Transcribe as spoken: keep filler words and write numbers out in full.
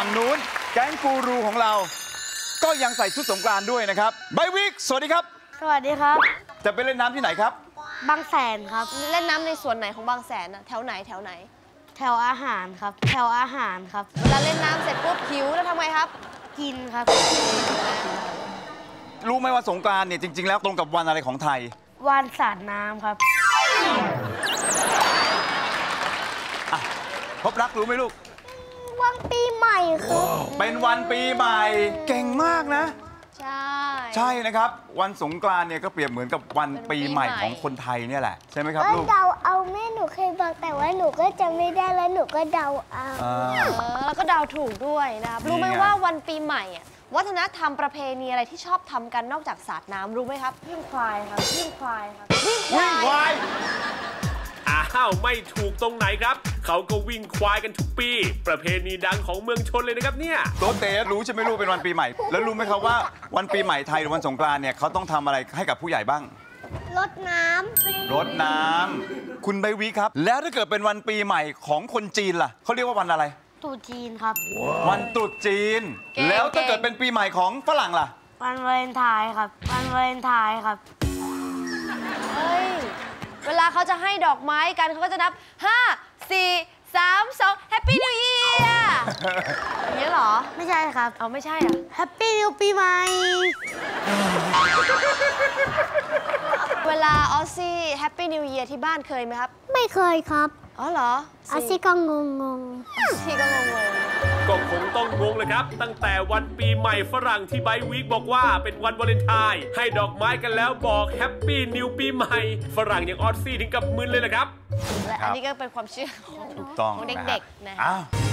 งนู้นแก๊งกูรูของเราก็ยังใส่ชุดสงกรานต์ด้วยนะครับใบวิกสวัสดีครับสวัสดีครับจะไปเล่นน้ำที่ไหนครับบางแสนครับเล่นน้ำในส่วนไหนของบางแสนอะแถวไหนแถวไหนแถวอาหารครับแถวอาหารครับเวลาเล่นน้ำเสร็จปุ๊บหิวแล้วทำไงครับกินครับรู้ไหมว่าสงกรานต์เนี่ยจริงๆแล้วตรงกับวันอะไรของไทยวันสาดน้ำครับพบรักรู้ไหมลูกวันปีใหม่ครับเป็นวันปีใหม่เก่งมากนะใช่ใช่นะครับวันสงกรานต์เนี่ยก็เปรียบเหมือนกับวันปีใหม่ของคนไทยเนี่ยแหละใช่ไหมครับลูกเดาเอาแม่หนูเคยบอกแต่ว่าหนูก็จำไม่ได้แล้วหนูก็เดาเอาแล้วก็เดาถูกด้วยนะครับรู้ไหมว่าวันปีใหม่อ่ะวัฒนธรรมประเพณีอะไรที่ชอบทำกันนอกจากสาดน้ำรู้ไหมครับวิ่งควายครับวิ่งควายครับวิ่งควายอ้าวไม่ถูกตรงไหนครับเขาก็วิ่งควายกันทุกปีประเพณีดังของเมืองชนเลยนะครับเนี่ยโตเต้รู้ใช่ไหมรู้เป็นวันปีใหม่แล้วรู้ไหมครับว่าวันปีใหม่ไทยหรือวันสงกรานต์เนี่ยเขาต้องทำอะไรให้กับผู้ใหญ่บ้างรดน้ำรดน้ำคุณใบวิครับแล้วถ้าเกิดเป็นวันปีใหม่ของคนจีนล่ะเขาเรียกว่าวันอะไรตรุษจีนครับวันตรุษจีนแล้วถ้าเกิดเป็นปีใหม่ของฝรั่งล่ะวันวาเลนไทน์ครับวันวาเลนไทน์ครับเฮ้ยเวลาเขาจะให้ดอกไม้กันเขาก็จะนับห้า สี่ สาม สอง Happy New Year อย่างนี้เหรอไม่ใช่ครับเอาไม่ใช่อ่ะ Happy New ปีใหม่เวลาออซซี่ Happy New Year ที่บ้านเคยไหมครับไม่เคยครับอ๋อเหรอออซซี่ก็งงงงออซซี่ก็งงงก็คงต้องงงเลยครับตั้งแต่วันปีใหม่ฝรั่งที่ใบวีคบอกว่าเป็นวันวาเลนไทน์ให้ดอกไม้กันแล้วบอกแฮปปี้นิวปีใหม่ฝรั่งอย่างออซซี่ถึงกับมึนเลยแหละครับและอันนี้ก็เป็นความเชื่อของเด็กๆนะ